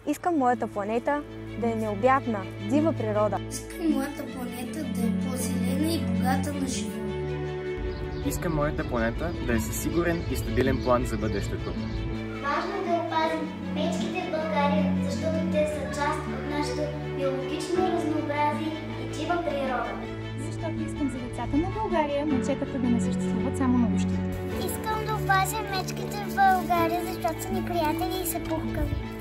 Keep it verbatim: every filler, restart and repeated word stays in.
Искам моята планета да е необятна, дива природа. Искам моята планета да е по-зелена и богата на живот. Искам моята планета да е със сигурен и стабилен план за бъдещето. Важно е да опазим мечките в България, защото те са част от нашето биологично разнообразие и дива природа. Защото искам за децата на България момчетата да не съществуват само на общите. Искам да опазим мечките в България, защото са ни приятели и са пухкави.